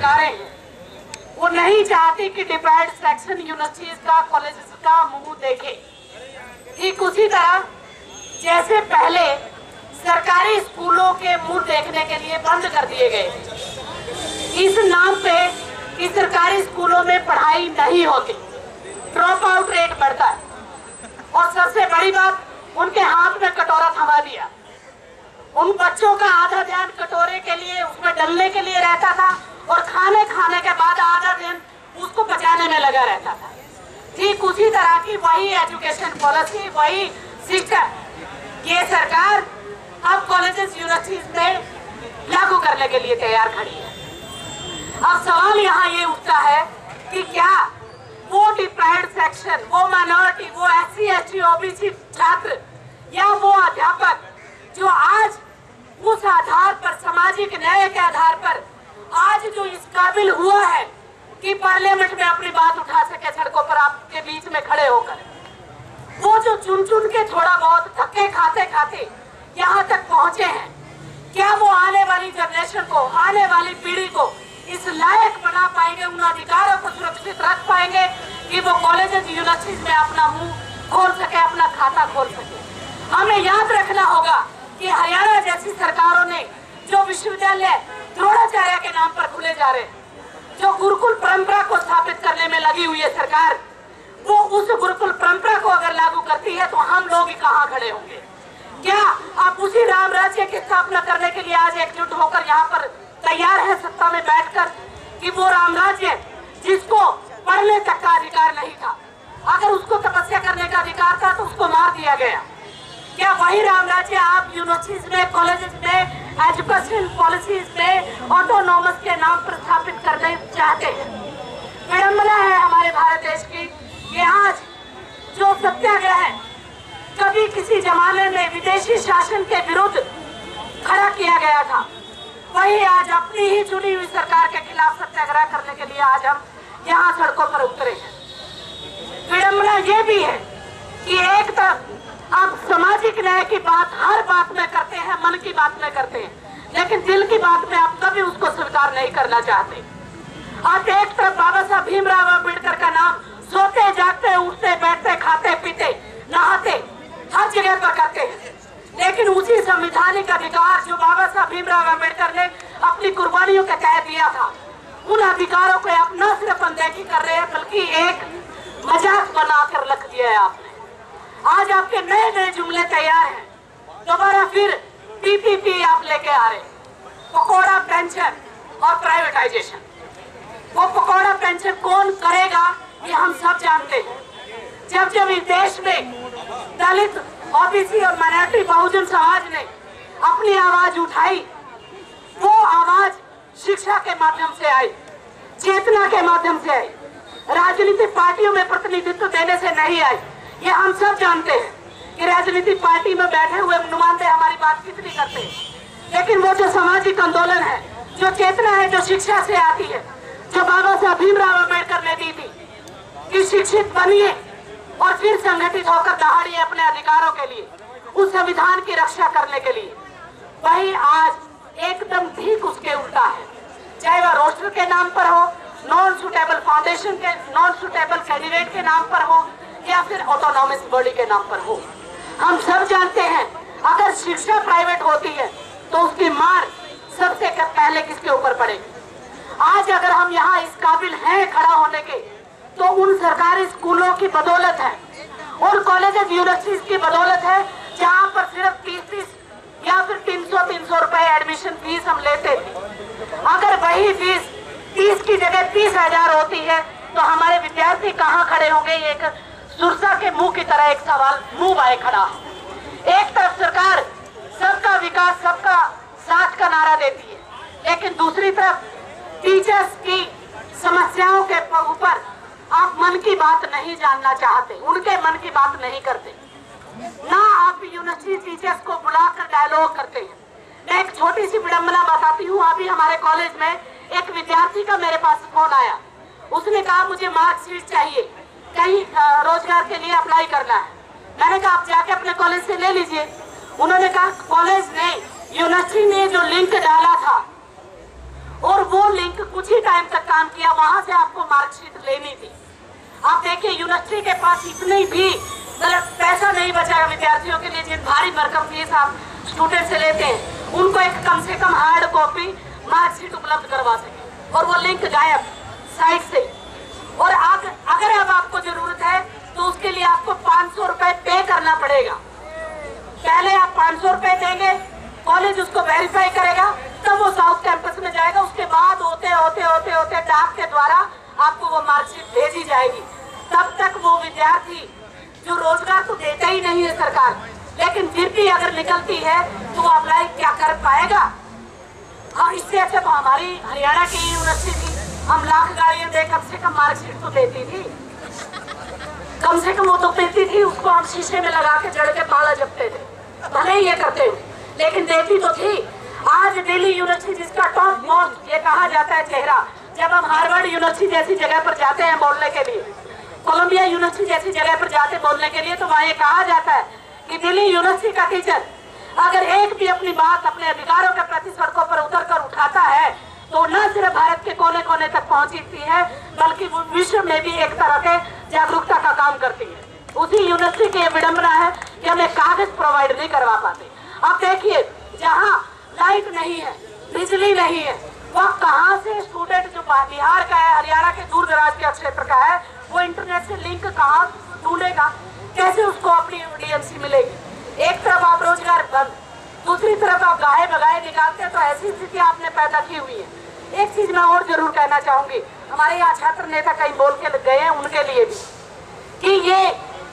सरकारें हैं वो नहीं चाहती कि डिप्राइव्ड सेक्शन यूनिवर्सिटीज का कॉलेजेस का मुंह देखे। ठीक उसी तरह जैसे पहले सरकारी स्कूलों के मुंह देखने के लिए बंद कर दिए गए इस नाम पे कि सरकारी स्कूलों में पढ़ाई नहीं होती, ड्रॉप आउट रेट बढ़ता है, और सबसे बड़ी बात उनके हाथ में कटोरा थमा दिया। उन बच्चों का आधा ध्यान कटोरे के लिए उसमें डलने के लिए रहता था और खाने के बाद आधा ध्यान उसको पचाने में लगा रहता था। ठीक उसी तरह की वही एजुकेशन पॉलिसी, वही शिक्षा ये सरकार अब कॉलेजेस यूनिवर्सिटीज में लागू करने के लिए तैयार खड़ी है। अब सवाल यहाँ ये उठता है कि क्या वो डिप्राइव्ड सेक्शन, वो माइनॉरिटी, वो SC ST OBC छात्र या वो अध्यापक जो आज उस आधार पर, सामाजिक न्याय के आधार पर आज जो इस काबिल हुआ है कि पार्लियामेंट में अपनी बात उठा सके, सड़कों पर आपके बीच में खड़े होकर, वो जो चुन चुन के थोड़ा बहुत धक्के खाते खाते यहाँ तक पहुंचे हैं, क्या वो आने वाली जनरेशन को, आने वाली पीढ़ी को इस लायक बना पाएंगे, उन अधिकारों को सुरक्षित रख पाएंगे कि वो कॉलेजेस यूनिवर्सिटीज में अपना मुंह खोल सके, अपना खाता खोल सके? हमें याद रखना होगा कि हरियाणा जैसी सरकारों ने जो विश्वविद्यालय द्रोणाचार्य के नाम पर खुले जा रहे हैं, जो गुरुकुल परंपरा को स्थापित करने में लगी हुई है सरकार, वो उस गुरुकुल परंपरा को अगर लागू करती है तो हम लोग कहाँ खड़े होंगे? क्या आप उसी राम राज्य की स्थापना करने के लिए आज एकजुट होकर यहाँ पर तैयार है सत्ता में बैठकर कि वो राम राज्य जिसको पढ़ने तक का अधिकार नहीं था, अगर उसको तपस्या करने का अधिकार था तो उसको मार दिया गया, क्या वही राम राज्य आप यूनिवर्सिटीज में, कॉलेजेस में, एजुकेशन पॉलिसीज में ऑटोनॉमस के नाम पर स्थापित करने चाहते हैं? विडंबना है हमारे भारत देश की कि आज जो सत्याग्रह है कभी किसी जमाने में विदेशी शासन के विरुद्ध खड़ा किया गया था, वही आज अपनी ही चुनी हुई सरकार के खिलाफ सत्याग्रह करने के लिए आज हम यहाँ सड़कों पर उतरे हैं। विडंबना ये भी है कि एक तरफ आप सामाजिक न्याय की बात हर बात में करते हैं, मन की बात में करते हैं, लेकिन दिल की बात में आप कभी उसको स्वीकार नहीं करना चाहते। आप एक तरफ बाबा साहब भीमराव अम्बेडकर का नाम सोते जागते, उठते बैठते, खाते पीते, नहाते हर जगह पर करते हैं, लेकिन उसी संवैधानिक अधिकार जो बाबा साहब भीमराव अम्बेडकर ने अपनी कुर्बानियों के तहत दिया था, उन अधिकारों को आप न सिर्फ अनदेखी कर रहे हैं बल्कि एक मजाक बनाकर रख दिया है आपने। आज आपके नए नए जुमले तैयार हैं, दोबारा फिर PPP आप लेके आ रहे, पकौड़ा पेंशन और प्राइवेटाइजेशन। वो पकौड़ा पेंशन कौन करेगा ये हम सब जानते हैं। जब जब इस देश में दलित, OBC और माइनॉरिटी बहुजन समाज ने अपनी आवाज उठाई, वो आवाज शिक्षा के माध्यम से आई, चेतना के माध्यम से आई, राजनीतिक पार्टियों में प्रतिनिधित्व देने से नहीं आई। ये हम सब जानते हैं कि राजनीतिक पार्टी में बैठे हुए नुमाइंदे हमारी बात कितनी करते हैं, लेकिन वो जो सामाजिक आंदोलन है, जो चेतना है, जो शिक्षा से आती है, जो बाबा साहब भीमराव अम्बेडकर ने दी थी कि शिक्षित बनिए और फिर संगठित होकर दहाड़िए अपने अधिकारों के लिए, उस संविधान की रक्षा करने के लिए, वही आज एकदम ठीक उसके उल्टा है। चाहे वह रोस्टर के नाम पर हो, नॉन सुटेबल फाउंडेशन के, नॉन सुटेबल कैंडिडेट के नाम पर हो, या फिर ऑटोनॉमस बॉडी के नाम पर हो। हम सब जानते हैं अगर शिक्षा प्राइवेट होती है तो उसकी मार सबसे पहले किसके ऊपर पड़ेगी। आज अगर हम यहाँ इस काबिल हैं खड़ा होने के, तो उन सरकारी स्कूलों की बदौलत है, उन कॉलेजेस यूनिवर्सिटीज की बदौलत है, जहाँ पर सिर्फ 30 या फिर 300 रुपए एडमिशन फीस हम लेते थे। अगर वही फीस 30 की जगह 30,000 होती है तो हमारे विद्यार्थी कहाँ खड़े होंगे? एक सुरसा के मुंह की तरह एक सवाल मुंह बाए खड़ा है। एक तरफ सरकार सबका विकास, सबका साथ का नारा देती है, लेकिन दूसरी तरफ टीचर्स की समस्याओं के ऊपर आप मन की बात नहीं जानना चाहते, उनके मन की बात नहीं करते, ना आप यूनिवर्सिटी टीचर्स को बुलाकर डायलॉग करते हैं। मैं एक छोटी सी विडंबना बताती हूँ। अभी हमारे कॉलेज में एक विद्यार्थी का मेरे पास फोन आया, उसने कहा मुझे मार्कशीट चाहिए, कहीं रोजगार के लिए अप्लाई करना है। मैंने कहा आप जाके अपने कॉलेज से ले लीजिए। उन्होंने कहा कॉलेज ने, यूनिवर्सिटी ने जो लिंक डाला था और वो लिंक कुछ ही टाइम तक काम किया, वहां से आपको मार्कशीट लेनी थी। आप देखिए यूनिवर्सिटी के पास इतनी भी मतलब पैसा नहीं बचाया विद्यार्थियों के लिए, जिन भारी भरकम फीस आप स्टूडेंट से लेते हैं, उनको एक कम से कम हार्ड कॉपी मार्कशीट उपलब्ध करवा सके, और वो लिंक गायब साइट से। और अगर अब आपको जरूरत है तो उसके लिए आपको 500 रुपए पे करना पड़ेगा। पहले आप 500 रुपए देंगे, कॉलेज उसको वेरीफाई करेगा, तब वो साउथ कैंपस में जाएगा। उसके बाद होते होते होते होते डाक के द्वारा आपको वो मार्कशीट भेजी जाएगी। तब तक वो विद्यार्थी जो रोजगार तो देता ही नहीं है सरकार, लेकिन फिर भी अगर निकलती है तो वो अप्लाई क्या कर पाएगा? हाँ, इससे अच्छा तो हमारी हरियाणा की यूनिवर्सिटी थी, हम लाख गाड़ियां दे कम से कम मार्कशीट तो देती थी, कम से कम वो तो देती थी। उसको हम शीशे में लगा के जड़ के पाला जपते थे, भले ही ये करते हुए, लेकिन देती तो थी। आज दिल्ली यूनिवर्सिटी जिसका टॉप मोस्ट ये कहा जाता है चेहरा, जब हम हार्वर्ड यूनिवर्सिटी जैसी जगह पर जाते हैं बोलने के लिए, कोलंबिया यूनिवर्सिटी जैसी जगह पर जाते बोलने के लिए, तो वहाँ ये कहा जाता है कि दिल्ली यूनिवर्सिटी का टीचर अगर एक भी अपनी बात अपने अधिकारों के प्रति सड़कों पर उतर कर उठाता है तो न सिर्फ भारत के कोने कोने तक पहुंचती है, बल्कि विश्व में भी एक तरह के जागरूकता का काम करती है। उसी यूनिवर्सिटी की विडंबना है कि हमें कागज प्रोवाइड नहीं करवा पाते। अब देखिए, जहाँ लाइट नहीं है, बिजली नहीं है, वह कहाँ से स्टूडेंट जो बिहार का है, हरियाणा के दूर दराज के क्षेत्र का है, वो इंटरनेट से लिंक कहाँ ढूंढेगा? कैसे उसको अपनी डीएमसी मिलेगी? एक तरफ आप रोजगार बंद, दूसरी तरफ आप गाहे बगाए निकालते हैं, तो ऐसी स्थिति आपने पैदा की हुई है। एक चीज मैं और जरूर कहना चाहूंगी, हमारे यहाँ छात्र नेता कहीं बोल के गए हैं, उनके लिए भी, कि ये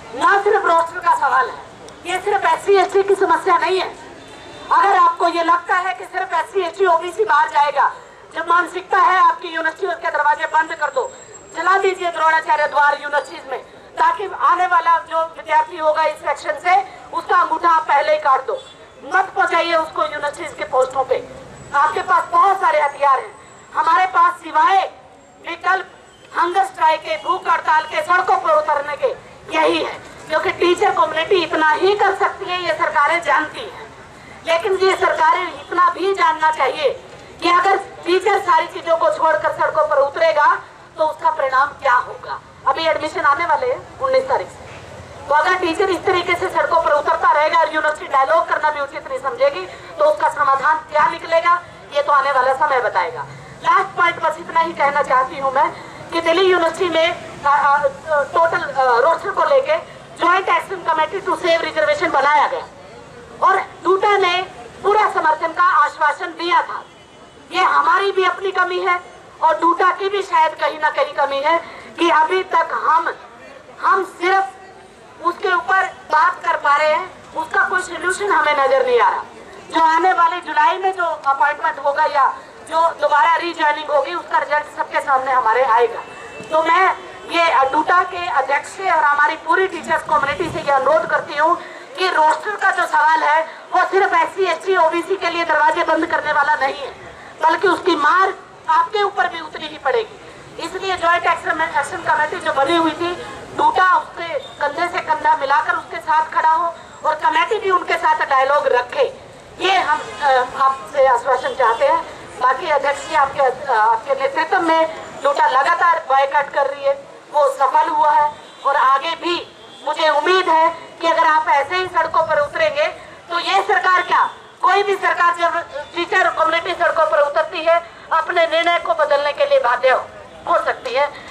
न सिर्फ रोस्टर का सवाल है, ये सिर्फ SC/ST की समस्या नहीं है। अगर आपको ये लगता है कि सिर्फ SC/ST OBC बाहर जाएगा, जब मानसिकता है आपकी यूनिवर्सिटी के दरवाजे बंद कर दो, चला दीजिए द्रोणाचार्य द्वार यूनिवर्सिटीज में, ताकि आने वाला जो विद्यार्थी होगा इस सेक्शन से, उसका अंगूठा आप पहले ही काट दो। मत पहुंचाइए उसको यूनिवर्सिटीज के पोस्टों पे। आपके पास बहुत सारे हथियार हैं, हमारे पास सिवाय विकल्प हंगर स्ट्राइक के, भूख हड़ताल के, सड़कों पर उतरने के यही है, क्योंकि टीचर कम्युनिटी इतना ही कर सकती है, ये सरकारें जानती हैं। लेकिन ये सरकारें इतना भी जानना चाहिए कि अगर टीचर सारी चीजों को छोड़कर सड़कों पर उतरेगा तो उसका परिणाम क्या होगा। अभी एडमिशन आने वाले हैं 19 तारीख से, तो अगर टीचर इस तरीके से सड़कों पर उतरता रहेगा और यूनिवर्सिटी डायलॉग करना भी उचित नहीं समझेगी, तो उसका समाधान क्या निकलेगा ये तो आने वाला समय बताएगा। लास्ट पॉइंट बस इतना ही कहना चाहती हूँ मैं कि दिल्ली यूनिवर्सिटी में टोटल रोस्टर को लेके joint action committee to save reservation बनाया गया, और डूटा ने पूरा समर्थन का आश्वासन दिया था। ये हमारी भी अपनी कमी है और डूटा की भी शायद कहीं ना कहीं कमी है कि अभी तक हम सिर्फ उसके ऊपर बात कर पा रहे हैं, उसका कोई सोल्यूशन हमें नजर नहीं आ रहा। जो आने वाले जुलाई में जो अपॉइंटमेंट होगा या जो दोबारा रीजॉइनिंग होगी, उसका रिजल्ट सबके सामने हमारे आएगा। तो मैं ये डूटा के अध्यक्ष से और हमारी पूरी टीचर्स कम्युनिटी से ये अनुरोध करती हूँ कि रोस्टर का जो सवाल है वो सिर्फ SC/ST OBC के लिए दरवाजे बंद करने वाला नहीं है, बल्कि उसकी मार आपके ऊपर भी उतनी ही पड़ेगी। इसलिए ज्वाइंट एक्शन कमेटी जो बनी हुई थी, डूटा उसके कंधे से कंधा मिलाकर उसके साथ खड़ा हो और कमेटी भी उनके साथ डायलॉग रखे, ये हम आपसे आश्वासन चाहते हैं। बाकी अध्यक्ष जी आपके नेतृत्व में डूटा लगातार बॉयकॉट कर रही है, वो सफल हुआ है, और आगे भी मुझे उम्मीद है कि अगर आप ऐसे ही सड़कों पर उतरेंगे तो ये सरकार क्या, कोई भी सरकार जब टीचर कम्युनिटी सड़कों पर उतरती है अपने निर्णय को बदलने के लिए बाध्य हो सकती है।